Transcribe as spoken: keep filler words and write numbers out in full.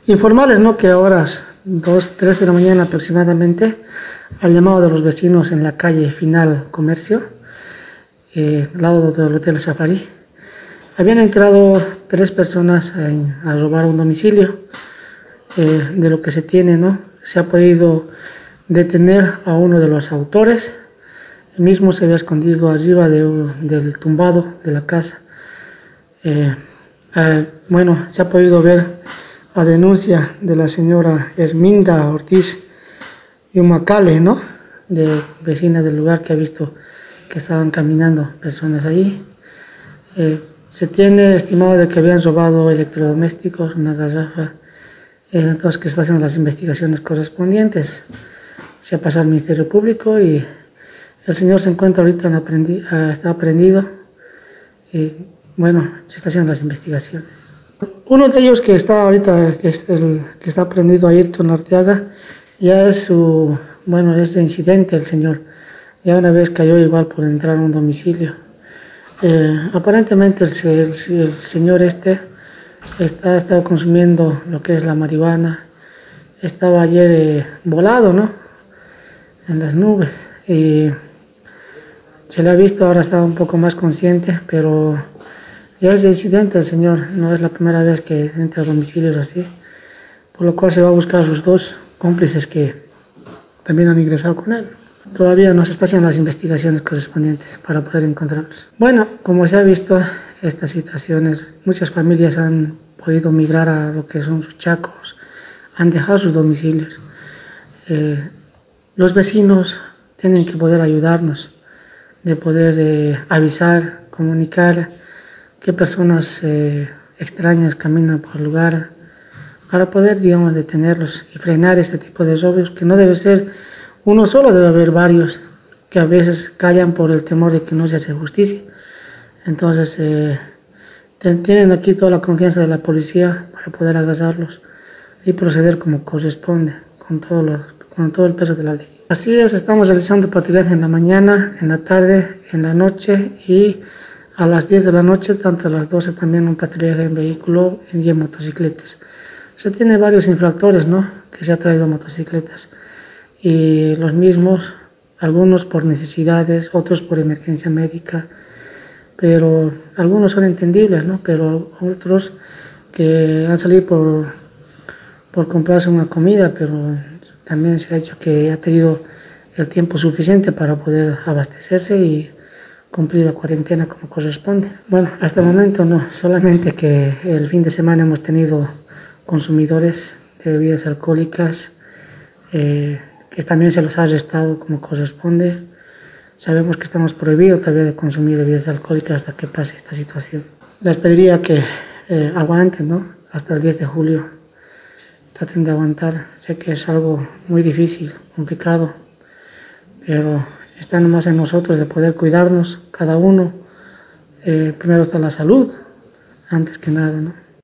Informarles, ¿no?, que a horas dos, tres de la mañana aproximadamente, al llamado de los vecinos en la calle Final Comercio, eh, al lado del Hotel Safari, habían entrado tres personas a, a robar un domicilio. Eh, de lo que se tiene, ¿no?, se ha podido detener a uno de los autores. El mismo se había escondido arriba de, del tumbado de la casa. Eh, eh, bueno, se ha podido ver a denuncia de la señora Herminda Ortiz Yumacale, ¿no?, de vecina del lugar, que ha visto que estaban caminando personas ahí. Eh, se tiene estimado de que habían robado electrodomésticos, una garrafa, eh, entonces que se están haciendo las investigaciones correspondientes. Se ha pasado al Ministerio Público y el señor se encuentra ahorita en aprendi uh, está aprendido y bueno, se está haciendo las investigaciones. Uno de ellos que está ahorita, que, es el, que está aprendido, Ayrton Arteaga, ya es su, bueno, es de incidente el señor. Ya una vez cayó igual por entrar a un domicilio. Eh, aparentemente el, el, el señor este está, ha estado consumiendo lo que es la marihuana. Estaba ayer eh, volado, ¿no?, en las nubes, y se le ha visto, ahora está un poco más consciente, pero ya es de incidente el señor, no es la primera vez que entra a domicilios así, por lo cual se va a buscar a sus dos cómplices que también han ingresado con él. Todavía no se están haciendo las investigaciones correspondientes para poder encontrarlos. Bueno, como se ha visto, estas situaciones, muchas familias han podido migrar a lo que son sus chacos, han dejado sus domicilios. Eh, los vecinos tienen que poder ayudarnos, de poder eh, avisar, comunicar qué personas eh, extrañas caminan por el lugar, para poder, digamos, detenerlos y frenar este tipo de robos, que no debe ser uno solo, debe haber varios que a veces callan por el temor de que no se hace justicia. Entonces, eh, tienen aquí toda la confianza de la policía para poder agarrarlos y proceder como corresponde, con todo, los, con todo el peso de la ley. Así es, estamos realizando patrullaje en la mañana, en la tarde, en la noche, y a las diez de la noche, tanto a las doce también un patrullaje en vehículo y en motocicletas. Se tiene varios infractores, ¿no?, que se ha traído motocicletas, y los mismos, algunos por necesidades, otros por emergencia médica, pero algunos son entendibles, ¿no?, pero otros que han salido por, por comprarse una comida, pero también se ha hecho que ha tenido el tiempo suficiente para poder abastecerse y cumplir la cuarentena como corresponde. Bueno, hasta el momento no, solamente que el fin de semana hemos tenido consumidores de bebidas alcohólicas, eh, que también se los ha arrestado como corresponde. Sabemos que estamos prohibidos todavía de consumir bebidas alcohólicas hasta que pase esta situación. Les pediría que eh, aguanten, ¿no?, hasta el diez de julio. Traten de aguantar. Sé que es algo muy difícil, complicado, pero está nomás en nosotros de poder cuidarnos, cada uno. Eh, primero está la salud, antes que nada, ¿no?